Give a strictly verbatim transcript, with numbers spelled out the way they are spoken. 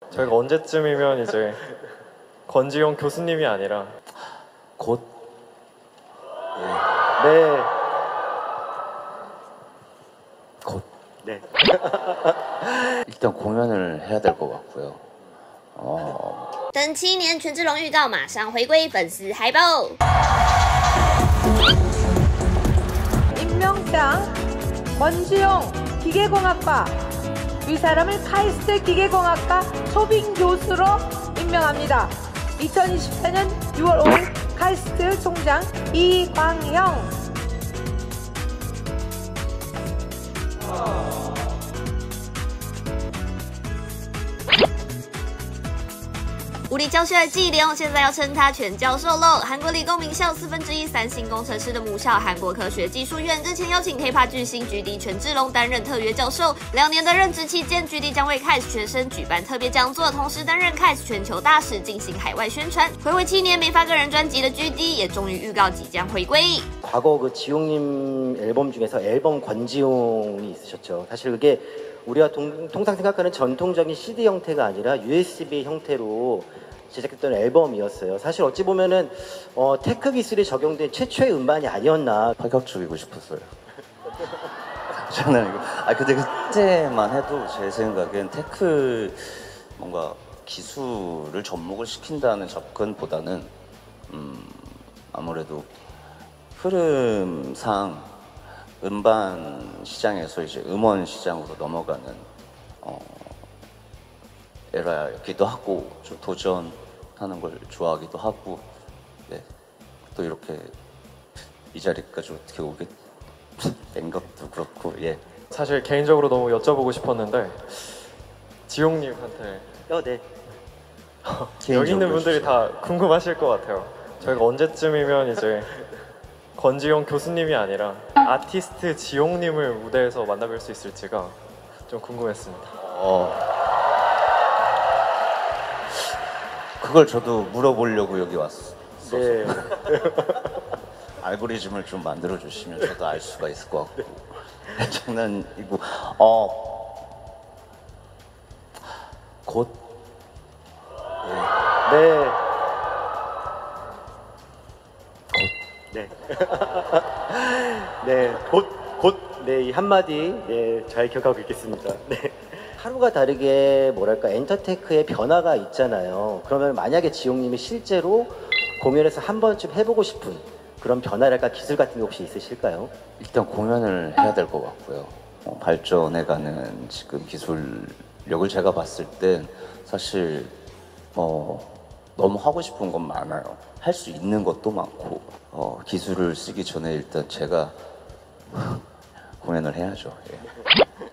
저희가 언제쯤이면 이제 권지용 교수님이 아니라 곧. 네. 네. 곧. 네. 일단 공연을 해야 될 것 같고요. 어. 等七年权志龙预告马上回归粉丝海报。 임명장 권지용 기계공학과 위 사람을 카이스트 기계공학과 초빙 교수로 임명합니다. 이천이십사 년 유월 오일 카이스트 총장 이광형. 物理教学的季良现在要称他全教授喽。韩国理工名校四分之一三星工程师的母校韩国科学技术院日前邀请 K-pop 巨星 G D 权志龙担任特约教授。两年的任职期间 ，G D 将为 K I S 学生举办特别讲座，同时担任 K I S 全球大使，进行海外宣传。回味七年没发个人专辑的 G D 也终于预告即将回归。 과거 그 지용님 앨범 중에서 앨범 권지용이 있으셨죠. 사실 그게 우리가 동, 통상 생각하는 전통적인 씨디 형태가 아니라 유에스비 형태로 제작했던 앨범이었어요. 사실 어찌 보면은 어, 테크 기술이 적용된 최초의 음반이 아니었나. 파격적이고 싶었어요. 저는 이거, 아 근데 그때만 해도 제 생각엔 테크 뭔가 기술을 접목을 시킨다는 접근보다는 음, 아무래도 흐름상 음반 시장에서 이제 음원 시장으로 넘어가는 어, 에라이기도 하고 좀 도전하는 걸 좋아하기도 하고 네. 또 이렇게 이 자리까지 어떻게 오게 된 것도 그렇고 예. 사실 개인적으로 너무 여쭤보고 싶었는데 지용님한테 어, 네. 여기 있는 분들이 다 궁금하실 것 같아요. 저희가 언제쯤이면 이제 권지용 교수님이 아니라 아티스트 지용님을 무대에서 만나뵐 수 있을지가 좀 궁금했습니다. 어, 그걸 저도 물어보려고 여기 왔어서 네. 알고리즘을 좀 만들어 주시면 저도 알 수가 있을 것 같고 장난이고 어, 곧 네. 네. 네. 곧, 곧, 네, 이 한마디, 네, 잘 기억하고 있겠습니다. 네. 하루가 다르게, 뭐랄까, 엔터테크의 변화가 있잖아요. 그러면 만약에 지용님이 실제로 공연에서 한 번쯤 해보고 싶은 그런 변화랄까, 기술 같은 게 혹시 있으실까요? 일단 공연을 해야 될 것 같고요. 어, 발전해가는 지금 기술력을 제가 봤을 땐 사실 어, 너무 하고 싶은 건 많아요. 할 수 있는 것도 많고 어, 기술을 쓰기 전에 일단 제가 공연을 해야죠. 예.